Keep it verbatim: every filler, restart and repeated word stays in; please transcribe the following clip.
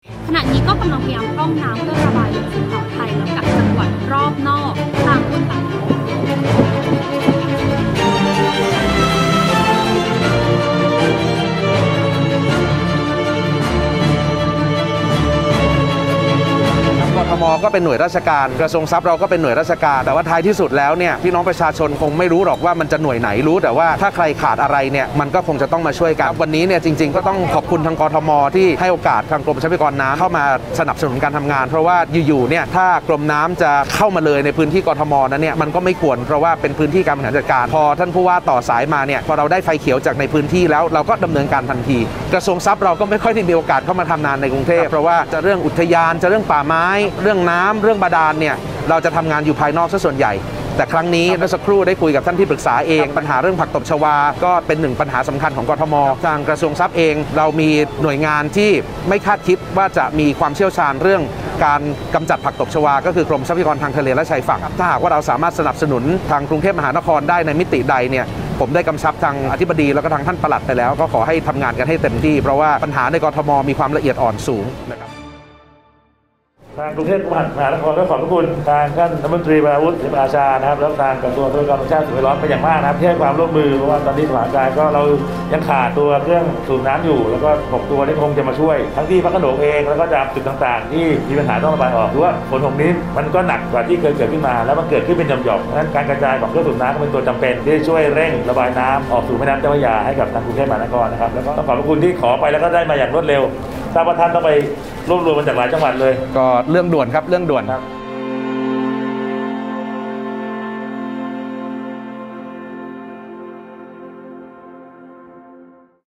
ขณะนี้ก็กำลังพยายามพร่องน้ำเพื่อระบายลงสู่อ่าวไทยแล้วกับจังหวัดรอบนอกต่างคนต่างกทมก็เป็นหน่วยราชการกระทรวงทรัพย์เราก็เป็นหน่วยราชการแต่ว่าท้ายที่สุดแล้วเนี่ยพี่น้องประชาชนคงไม่รู้หรอกว่ามันจะหน่วยไหนรู้แต่ว่าถ้าใครขาดอะไรเนี่ยมันก็คงจะต้องมาช่วยกันวันนี้เนี่ยจริงๆก็ต้องขอบคุณทางกทมที่ให้โอกาสทางกรมทรัพยากรน้ำเข้ามาสนับสนุนการทำงานเพราะว่าอยู่ๆเนี่ยถ้ากรมน้ำจะเข้ามาเลยในพื้นที่กทมนั้นเนี่ยมันก็ไม่ควรเพราะว่าเป็นพื้นที่การบริหารจัดการพอท่านผู้ว่าต่อสายมาเนี่ยพอเราได้ไฟเขียวจากในพื้นที่แล้วเราก็ดำเนินการทันทีกระทรวงทรัพย์เราก็ไม่ค่อยได้มีโอกาสเข้ามาทำงานในกรุงเทพเพราะว่าจะเรื่องอุทยานจะเรื่องป่าไม้เรื่องน้ำเรื่องบาดาลเนี่ยเราจะทำงานอยู่ภายนอกซะส่วนใหญ่แต่ครั้งนี้เมื่อสักครู่ได้คุยกับท่านที่ปรึกษาเองปัญหาเรื่องผักตบชวาก็เป็นหนึ่งปัญหาสำคัญของกทมทางกระทรวงทรัพย์เองเรามีหน่วยงานที่ไม่คาดคิดว่าจะมีความเชี่ยวชาญเรื่องการกำจัดผักตบชวาก็คือกรมทรัพยากรทางทะเลและชายฝั่งถ้าหากว่าเราสามารถสนับสนุนทางกรุงเทพมหานครได้ในมิติใดเนี่ยผมได้กำชับทางอธิบดีแล้วก็ทางท่านปลัดไปแล้วก็ขอให้ทำงานกันให้เต็มที่เพราะว่าปัญหาในกทมมีความละเอียดอ่อนสูงนะครับทางกรุงเทพมหานครก็ขอบพระคุณทางท่านรัฐมนตรีวราวุฒิศิลปอาชานะครับแล้วทางกระทรวงทรัพยากรธรรมชาติสิ่งแวดล้อมเป็นอย่างมากนะครับที่ให้ความร่วมมือเพราะว่าตอนนี้สถานการณ์ก็เรายังขาดตัวเครื่องสูบน้ำอยู่แล้วก็หกตัวนี้คงจะมาช่วยทั้งที่พระโขนงเองแล้วก็ตามจุดต่างๆที่มีปัญหาต้องระบายออกหรือว่าฝนตกนี้มันก็หนักกว่าที่เคยเกิดขึ้นมาแล้วมันเกิดขึ้นเป็นหย่อมๆเพราะฉะนั้นการกระจายของเครื่องสูบน้ำเป็นตัวจำเป็นที่ช่วยเร่งระบายน้ำออกสู่แม่น้ำเจ้าพระยาให้กับทางกรุงเทพมหานครนะครับแล้วก็ต้องขอบพระคุณที่ขอไปแล้วก็ได้มาอย่างรวดเร็วทราบว่าท่านต้องไปรวบรวมมาจากหลายจังหวัดเลยก็เรื่องด่วนครับเรื่องด่วนครับ